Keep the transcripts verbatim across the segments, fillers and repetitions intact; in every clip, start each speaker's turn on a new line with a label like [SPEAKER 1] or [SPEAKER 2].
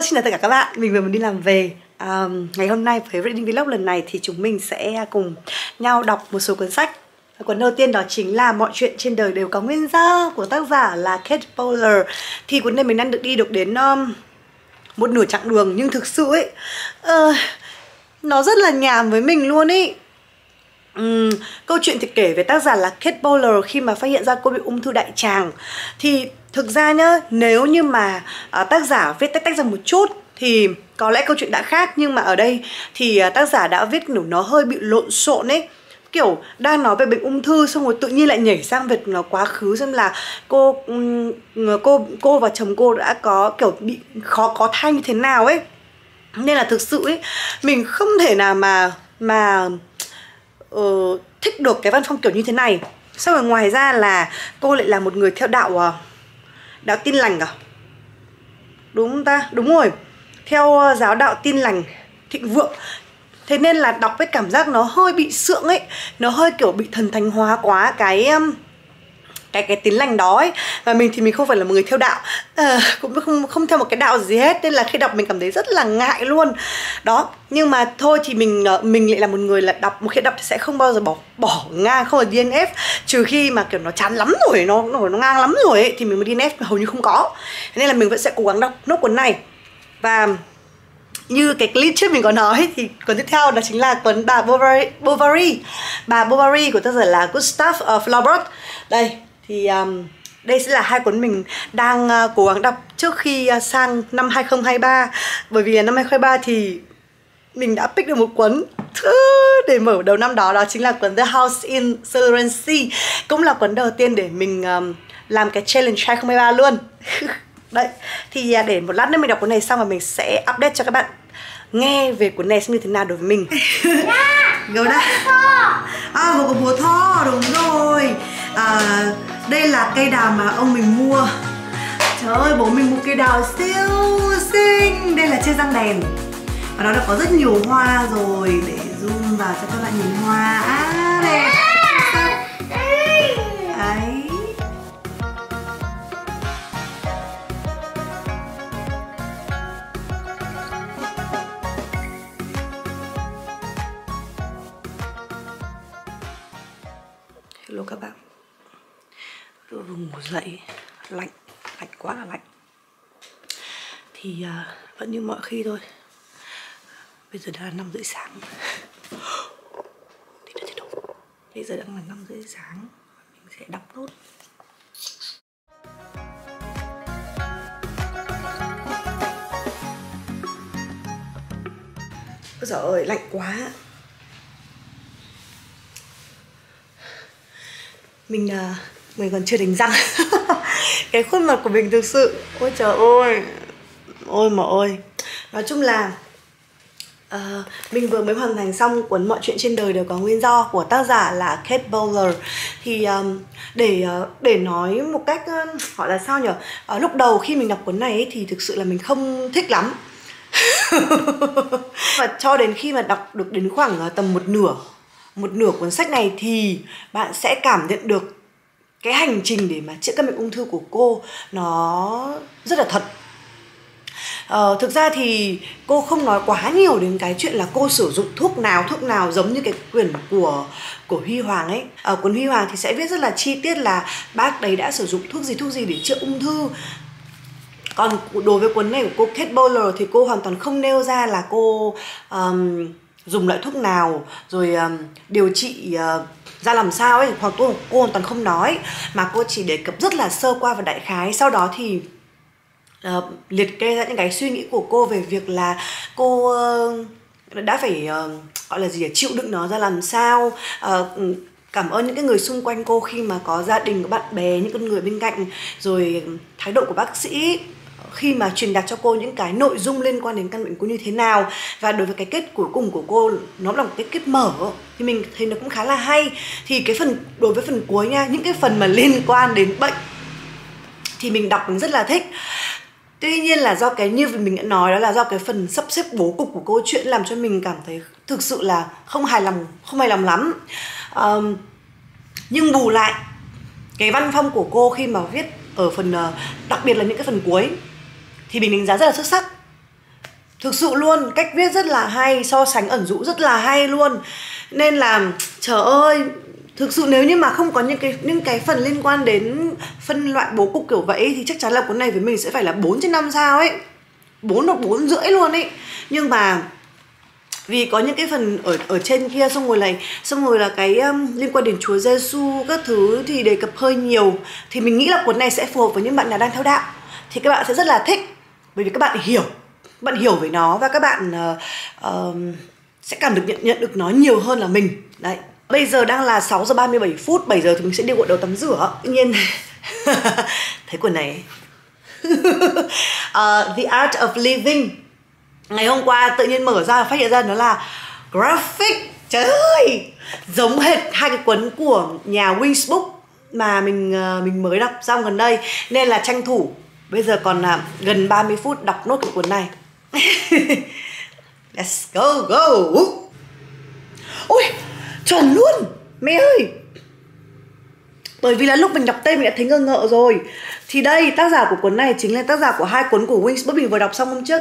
[SPEAKER 1] xin chào tất cả các bạn, mình vừa mới đi làm về. à, Ngày hôm nay với Reading Vlog lần này thì chúng mình sẽ cùng nhau đọc một số cuốn sách. Cuốn đầu tiên đó chính là Mọi chuyện trên đời đều có nguyên do của tác giả là Kate Bowler. Thì cuốn này mình đang được đi được đến um, một nửa chặng đường, nhưng thực sự ấy uh, nó rất là nhàm với mình luôn ấy. Uhm, câu chuyện thì kể về tác giả là Kate Bowler khi mà phát hiện ra cô bị ung thư đại tràng. Thì thực ra nhá, nếu như mà uh, tác giả viết tách tách ra một chút thì có lẽ câu chuyện đã khác. Nhưng mà ở đây thì uh, tác giả đã viết kiểu nó hơi bị lộn xộn ấy. Kiểu đang nói về bệnh ung thư xong rồi tự nhiên lại nhảy sang việc nó quá khứ, xem là cô um, cô cô và chồng cô đã có kiểu bị khó có thai như thế nào ấy. Nên là thực sự ấy mình không thể nào mà mà uh, thích được cái văn phong kiểu như thế này. Xong rồi ngoài ra là cô lại là một người theo đạo uh, đạo Tin Lành à? Đúng không ta? Đúng rồi. Theo uh, giáo đạo Tin Lành thịnh vượng. Thế nên là đọc với cảm giác nó hơi bị sượng ấy. Nó hơi kiểu bị thần thánh hóa quá cái um, cái cái Tin Lành đó ấy. Và mình thì mình không phải là một người theo đạo, à, cũng không không theo một cái đạo gì hết, nên là khi đọc mình cảm thấy rất là ngại luôn đó. Nhưng mà thôi thì mình mình lại là một người là đọc, một khi đọc thì sẽ không bao giờ bỏ bỏ ngang, không là đê en ép, trừ khi mà kiểu nó chán lắm rồi, nó nó, nó ngang lắm rồi ấy, thì mình mới đê en ép, hầu như không có. Thế nên là mình vẫn sẽ cố gắng đọc nốt cuốn này. Và như cái clip trước mình có nói thì cuốn tiếp theo đó chính là cuốn Bà Bovary, Bovary. Bà Bovary của tác giả là Gustav uh, Flaubert. Đây thì um, đây sẽ là hai cuốn mình đang uh, cố gắng đọc trước khi uh, sang năm hai không hai ba. Bởi vì năm hai không hai ba thì mình đã pick được một cuốn thứ để mở đầu năm đó, đó chính là cuốn The House in Silencey. Cũng là cuốn đầu tiên để mình um, làm cái challenge hai không hai ba luôn. Đấy, thì để một lát nữa mình đọc cuốn này xong và mình sẽ update cho các bạn nghe về cuốn này xem như thế nào đối với mình. Gấu đã. À, một cục búa thо, đúng rồi. À, đây là cây đào mà ông mình mua. Trời ơi, bố mình mua cây đào siêu xinh. Đây là trên răng đèn. Và nó đã có rất nhiều hoa rồi. Để zoom vào cho các bạn nhìn hoa. À, đẹp. Đấy. Hello các bạn. Vừa vừa ngủ dậy, lạnh, lạnh quá là lạnh. Thì uh, vẫn như mọi khi thôi. Bây giờ đã là năm rưỡi sáng. Thì đã chết đâu. Bây giờ đang là năm rưỡi sáng. Mình sẽ đọc nốt. Ôi giời ơi, lạnh quá. Mình uh, mình còn chưa đánh răng. Cái khuôn mặt của mình thực sự, ôi trời ơi, ôi mà ơi. Nói chung là uh, mình vừa mới hoàn thành xong cuốn Mọi chuyện trên đời đều có nguyên do của tác giả là Kate Bowler. Thì um, để uh, để nói một cách uh, gọi là sao nhỉ, uh, lúc đầu khi mình đọc cuốn này ấy, thì thực sự là mình không thích lắm. Và cho đến khi mà đọc được đến khoảng uh, tầm một nửa một nửa cuốn sách này thì bạn sẽ cảm nhận được cái hành trình để mà chữa căn bệnh ung thư của cô nó rất là thật. Ờ, thực ra thì cô không nói quá nhiều đến cái chuyện là cô sử dụng thuốc nào thuốc nào giống như cái quyển của của Huy Hoàng ấy. Ở cuốn Huy Hoàng thì sẽ viết rất là chi tiết là bác đấy đã sử dụng thuốc gì thuốc gì để chữa ung thư. Còn đối với cuốn này của cô Kate Bowler thì cô hoàn toàn không nêu ra là cô um, dùng loại thuốc nào, rồi um, điều trị uh, ra làm sao ấy, hoặc cô, cô hoàn toàn không nói, mà cô chỉ đề cập rất là sơ qua và đại khái. Sau đó thì uh, liệt kê ra những cái suy nghĩ của cô về việc là cô uh, đã phải uh, gọi là gì, chịu đựng nó ra làm sao, uh, cảm ơn những cái người xung quanh cô khi mà có gia đình, có bạn bè, những con người bên cạnh, rồi thái độ của bác sĩ khi mà truyền đạt cho cô những cái nội dung liên quan đến căn bệnh cô như thế nào. Và đối với cái kết cuối cùng của cô, nó là một cái kết mở thì mình thấy nó cũng khá là hay. Thì cái phần đối với phần cuối nha, những cái phần mà liên quan đến bệnh thì mình đọc mình rất là thích. Tuy nhiên là do cái như mình đã nói, đó là do cái phần sắp xếp bố cục của câu chuyện làm cho mình cảm thấy thực sự là không hài lòng, không hài lòng lắm. um, Nhưng bù lại cái văn phong của cô khi mà viết ở phần, đặc biệt là những cái phần cuối, thì mình đánh giá rất là xuất sắc. Thực sự luôn, cách viết rất là hay, so sánh ẩn dụ rất là hay luôn. Nên là trời ơi, thực sự nếu như mà không có những cái những cái phần liên quan đến phân loại bố cục kiểu vậy thì chắc chắn là cuốn này với mình sẽ phải là bốn trên năm sao ấy, bốn hoặc bốn rưỡi luôn ấy. Nhưng mà vì có những cái phần ở ở trên kia, xong rồi này, xong rồi là cái um, liên quan đến Chúa Giêsu các thứ thì đề cập hơi nhiều, thì mình nghĩ là cuốn này sẽ phù hợp với những bạn nào đang theo đạo, thì các bạn sẽ rất là thích, bởi vì các bạn hiểu, các bạn hiểu về nó và các bạn uh, uh, sẽ cảm được nhận nhận được nó nhiều hơn là mình. Đấy. Bây giờ đang là sáu giờ ba mươi bảy phút, bảy giờ thì mình sẽ đi gội đầu tắm rửa. Tự nhiên thấy cuốn này uh, The Art of Living. Ngày hôm qua tự nhiên mở ra và phát hiện ra nó là graphic. Trời ơi, giống hệt hai cái cuốn của nhà Wings Book mà mình uh, mình mới đọc xong gần đây. Nên là tranh thủ. Bây giờ còn uh, gần ba mươi phút đọc nốt cái cuốn này. Let's go, go. Ôi, chuẩn luôn mẹ ơi. Bởi vì là lúc mình đọc tên mình đã thấy ngơ ngợ rồi. Thì đây, tác giả của cuốn này chính là tác giả của hai cuốn của Wings Book mình vừa đọc xong hôm trước.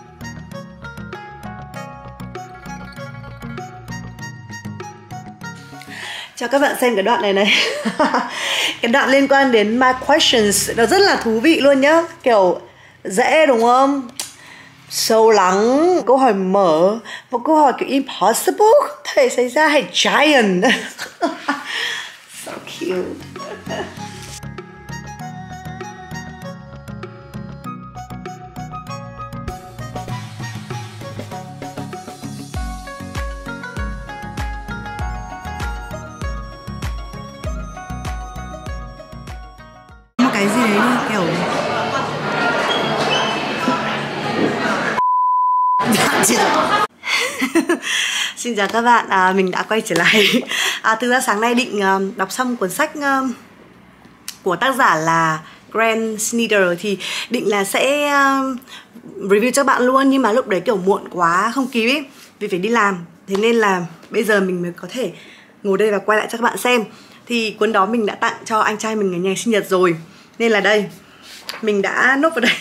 [SPEAKER 1] Cho các bạn xem cái đoạn này này. Cái đoạn liên quan đến my questions nó rất là thú vị luôn nhá. Kiểu dễ đúng không? Sâu lắng, câu hỏi mở, một câu hỏi kiểu impossible, không thể xảy ra, hay giant. So cute. Một cái gì đấy kiểu Xin chào các bạn, à, mình đã quay trở lại. à, Thực ra sáng nay định uh, đọc xong cuốn sách uh, của tác giả là Grant Snyder, thì định là sẽ uh, review cho bạn luôn. Nhưng mà lúc đấy kiểu muộn quá, không kịp ấy, vì phải đi làm. Thế nên là bây giờ mình mới có thể ngồi đây và quay lại cho các bạn xem. Thì cuốn đó mình đã tặng cho anh trai mình ở nhà sinh nhật rồi, nên là đây, mình đã nốt vào đây.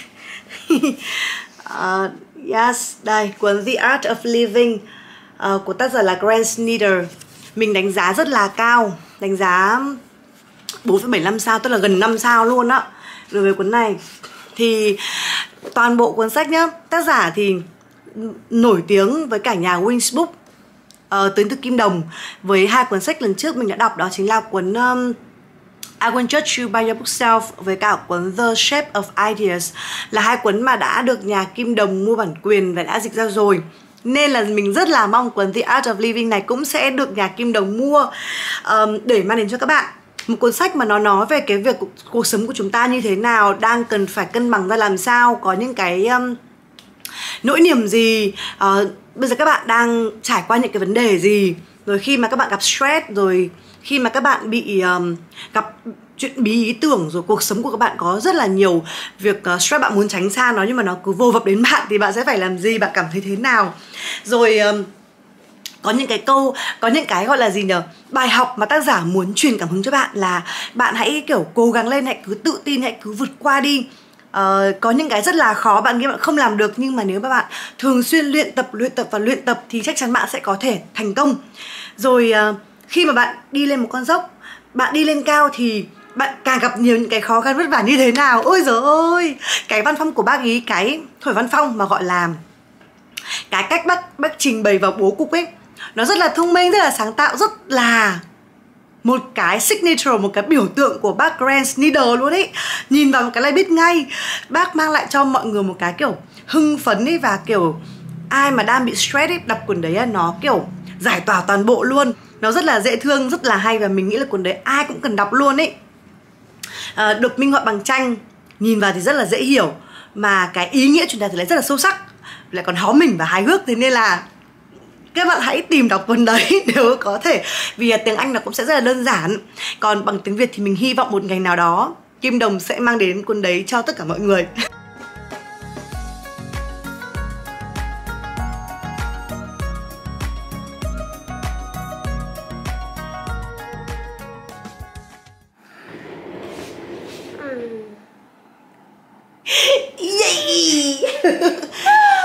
[SPEAKER 1] uh, Yes, đây, cuốn The Art of Living uh, của tác giả là Grant Snyder. Mình đánh giá rất là cao, đánh giá bốn phẩy bảy mươi lăm sao, tức là gần năm sao luôn á. Đối với cuốn này thì toàn bộ cuốn sách nhá, tác giả thì nổi tiếng với cả nhà Wings Book, uh, tới từ Kim Đồng. Với hai cuốn sách lần trước mình đã đọc, đó chính là cuốn um, I Won't Judge You By Your Bookshelf với cả cuốn The Shape of Ideas, là hai cuốn mà đã được nhà Kim Đồng mua bản quyền và đã dịch ra rồi. Nên là mình rất là mong cuốn The Art of Living này cũng sẽ được nhà Kim Đồng mua um, để mang đến cho các bạn. Một cuốn sách mà nó nói về cái việc cuộc, cuộc sống của chúng ta như thế nào, đang cần phải cân bằng ra làm sao, có những cái um, nỗi niềm gì, uh, bây giờ các bạn đang trải qua những cái vấn đề gì, rồi khi mà các bạn gặp stress, rồi khi mà các bạn bị um, gặp chuyện bí ý tưởng, rồi cuộc sống của các bạn có rất là nhiều việc uh, stress, bạn muốn tránh xa nó nhưng mà nó cứ vô vập đến bạn thì bạn sẽ phải làm gì, bạn cảm thấy thế nào. Rồi um, có những cái câu, có những cái gọi là gì nhở, bài học mà tác giả muốn truyền cảm hứng cho bạn là bạn hãy kiểu cố gắng lên, hãy cứ tự tin, hãy cứ vượt qua đi. Uh, có những cái rất là khó bạn nghĩ bạn không làm được, nhưng mà nếu mà bạn thường xuyên luyện tập, luyện tập và luyện tập thì chắc chắn bạn sẽ có thể thành công. Rồi uh, khi mà bạn đi lên một con dốc, bạn đi lên cao thì bạn càng gặp nhiều những cái khó khăn vất vả như thế nào. Ôi giời ơi, cái văn phong của bác ý, cái thổi văn phong mà gọi là cái cách bác, bác trình bày vào bố cục ấy, nó rất là thông minh, rất là sáng tạo, rất là một cái signature, một cái biểu tượng của bác Grant Snyder luôn ấy. Nhìn vào một cái là biết ngay bác mang lại cho mọi người một cái kiểu hưng phấn ấy, và kiểu ai mà đang bị stress ấy, đọc cuốn đấy nó kiểu giải tỏa toàn bộ luôn. Nó rất là dễ thương, rất là hay, và mình nghĩ là cuốn đấy ai cũng cần đọc luôn ấy. à, Được minh họa bằng tranh, nhìn vào thì rất là dễ hiểu, mà cái ý nghĩa truyền đạt thì lại rất là sâu sắc, lại còn hóm mình và hài hước. Thế nên là các bạn hãy tìm đọc cuốn đấy nếu có thể, vì tiếng Anh nó cũng sẽ rất là đơn giản. Còn bằng tiếng Việt thì mình hy vọng một ngày nào đó Kim Đồng sẽ mang đến cuốn đấy cho tất cả mọi người.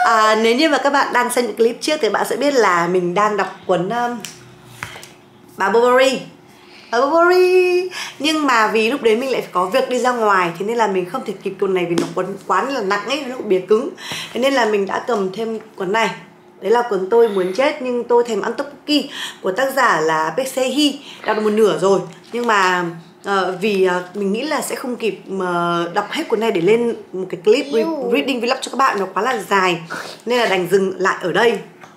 [SPEAKER 1] à, Nếu như mà các bạn đang xem những clip trước thì bạn sẽ biết là mình đang đọc cuốn um, bà Bovary. Bà Bovary. Nhưng mà vì lúc đấy mình lại phải có việc đi ra ngoài, thế nên là mình không thể kịp cuốn này vì nó cuốn quá là nặng ấy, nó bìa cứng. Thế nên là mình đã cầm thêm cuốn này. Đấy là cuốn Tôi Muốn Chết Nhưng Tôi Thèm Ăn Tteokbokki của tác giả là Baek Se-hee. Đọc được một nửa rồi. Nhưng mà uh, vì uh, mình nghĩ là sẽ không kịp uh, đọc hết cuốn này để lên một cái clip re reading vlog cho các bạn, nó quá là dài. Nên là đành dừng lại ở đây.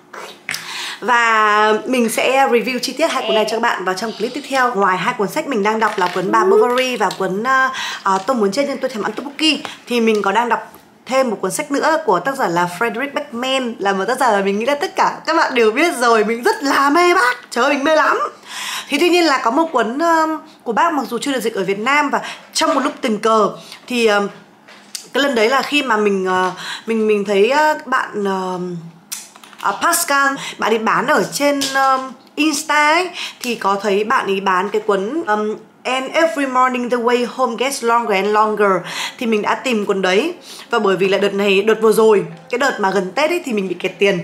[SPEAKER 1] Và mình sẽ review chi tiết hai cuốn này cho các bạn vào trong clip tiếp theo. Ngoài hai cuốn sách mình đang đọc là cuốn bà Bovary và cuốn uh, uh, Tôi Muốn Chết Nhưng Tôi Thèm Ăn Tteokbokki, thì mình có đang đọc thêm một cuốn sách nữa của tác giả là Frederick Backman, là một tác giả mà mình nghĩ là tất cả các bạn đều biết rồi, mình rất là mê bác, trời ơi mình mê lắm. Thì tuy nhiên là có một cuốn uh, của bác mặc dù chưa được dịch ở Việt Nam, và trong một lúc tình cờ thì uh, cái lần đấy là khi mà mình uh, mình mình thấy uh, bạn uh, uh, Pascal, bạn ấy bán ở trên uh, Insta ấy, thì có thấy bạn ấy bán cái cuốn um, And Every Morning The Way Home Gets Longer and Longer, thì mình đã tìm cuốn đấy. Và bởi vì là đợt này, đợt vừa rồi, cái đợt mà gần Tết ấy thì mình bị kẹt tiền.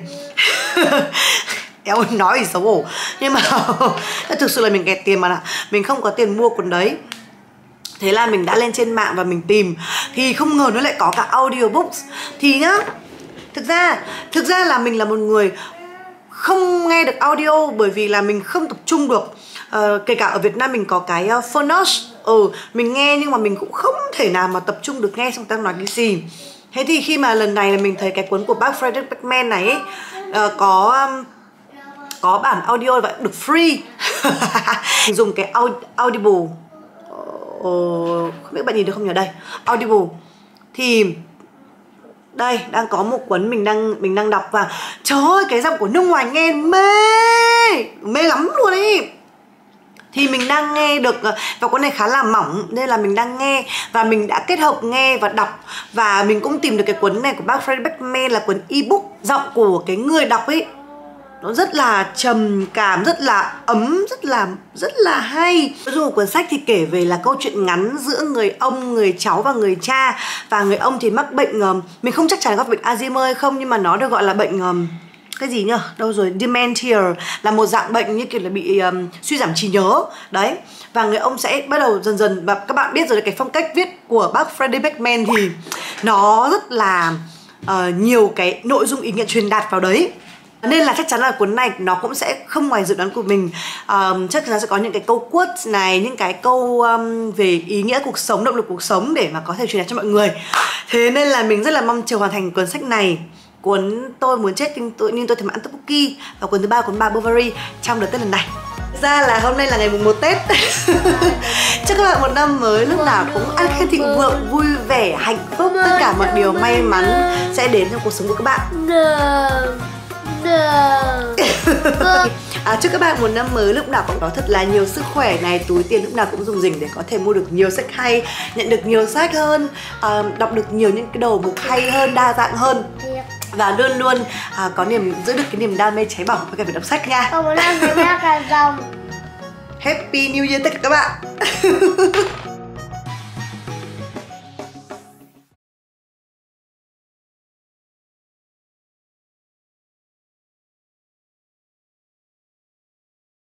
[SPEAKER 1] Em ơi, nói thì xấu hổ, nhưng mà thực sự là mình kẹt tiền mà là mình không có tiền mua cuốn đấy. Thế là mình đã lên trên mạng và mình tìm, thì không ngờ nó lại có cả audiobooks. Thì nhá, thực ra thực ra là mình là một người không nghe được audio bởi vì là mình không tập trung được. Uh, kể cả ở Việt Nam mình có cái uh, Phonos, ừ, mình nghe nhưng mà mình cũng không thể nào mà tập trung được nghe xong ta nói cái gì. Thế thì khi mà lần này là mình thấy cái cuốn của bác Frederick Backman này ấy, uh, có um, có bản audio và được free. Mình dùng cái Audible, uh, không biết bạn nhìn được không nhờ đây, Audible. Thì đây đang có một cuốn mình đang mình đang đọc, và trời ơi cái giọng của nước ngoài nghe mê mê lắm luôn ấy. Thì mình đang nghe được, và cuốn này khá là mỏng nên là mình đang nghe, và mình đã kết hợp nghe và đọc. Và mình cũng tìm được cái cuốn này của bác Frederick Backman là cuốn ebook. Giọng của cái người đọc ấy nó rất là trầm cảm, rất là ấm, rất là rất là hay. Nói chung cuốn sách thì kể về là câu chuyện ngắn giữa người ông, người cháu và người cha. Và người ông thì mắc bệnh, mình không chắc chắn có bệnh Alzheimer hay không, nhưng mà nó được gọi là bệnh cái gì nhỉ? Đâu rồi? Dementia, là một dạng bệnh như kiểu là bị um, suy giảm trí nhớ. Đấy. Và người ông sẽ bắt đầu dần dần, và các bạn biết rồi, cái phong cách viết của bác Frederick Backman thì nó rất là uh, nhiều cái nội dung ý nghĩa truyền đạt vào đấy. Nên là chắc chắn là cuốn này nó cũng sẽ không ngoài dự đoán của mình. um, Chắc chắn sẽ có những cái câu quotes này, những cái câu um, về ý nghĩa cuộc sống, động lực cuộc sống để mà có thể truyền đạt cho mọi người. Thế nên là mình rất là mong chờ hoàn thành cuốn sách này, cuốn Tôi Muốn Chết Nhưng Tôi, nhưng tôi Thèm Ăn Tteokbokki, và cuốn thứ ba cuốn bà Bovary trong đợt Tết lần này. Ra là hôm nay là ngày mùng một Tết. Chúc các bạn một năm mới lúc nào cũng an khang thịnh vượng, vui vẻ, hạnh phúc, tất cả mọi điều may mắn sẽ đến trong cuộc sống của các bạn. À, chúc các bạn một năm mới lúc nào cũng có thật là nhiều sức khỏe này, túi tiền lúc nào cũng dùng rỉnh để có thể mua được nhiều sách hay, nhận được nhiều sách hơn, à, đọc được nhiều những cái đầu mục hay hơn, đa dạng hơn, và luôn luôn à, có niềm giữ được cái niềm đam mê cháy bỏng với cả việc đọc sách nha.
[SPEAKER 2] Happy New Year tất cả các bạn.